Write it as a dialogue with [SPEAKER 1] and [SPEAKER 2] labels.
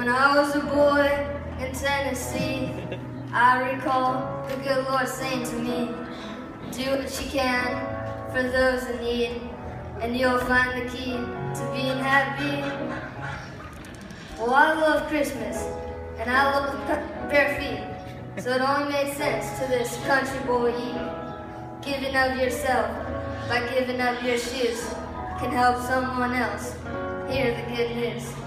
[SPEAKER 1] When I was a boy in Tennessee, I recall the good Lord saying to me, do what you can for those in need, and you'll find the key to being happy. Well, I love Christmas, and I love bare feet, so it only made sense to this country boy giving of yourself by giving up your shoes can help someone else hear the good news.